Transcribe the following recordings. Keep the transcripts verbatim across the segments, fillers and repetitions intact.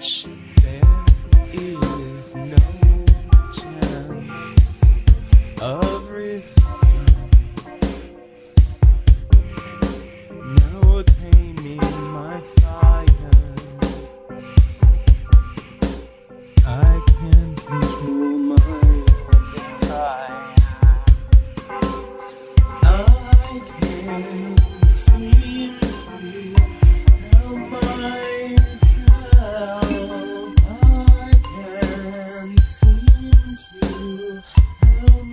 There is no chance of resistance, no taming my fire. I can control my desire. I can seem to help myself. I can seem to help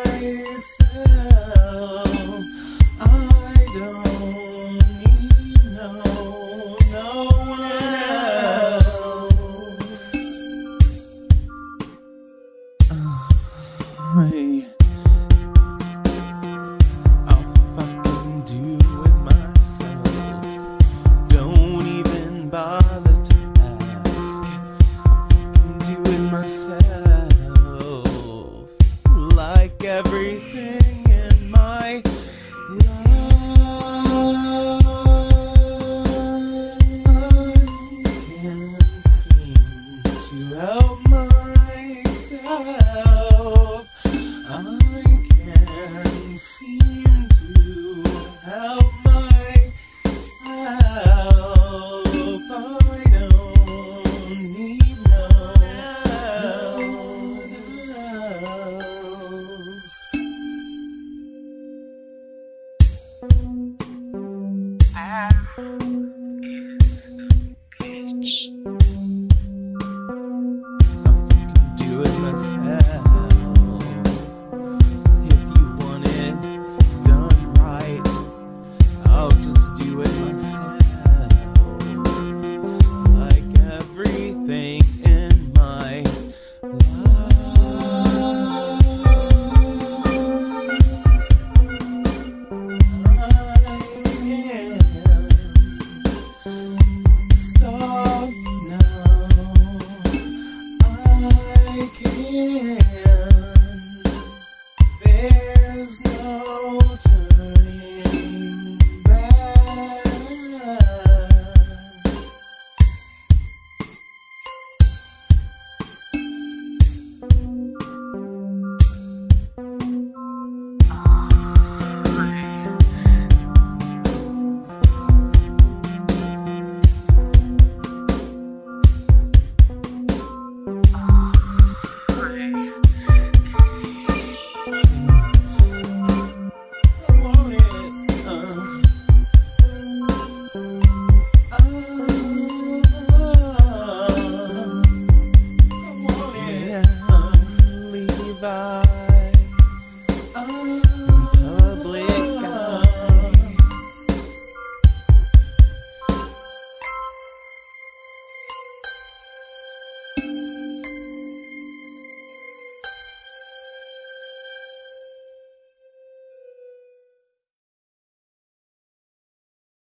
myself. I don't need no, no one else. I I'll fucking do it myself. Don't even bother to ask. I can do it myself. Like everything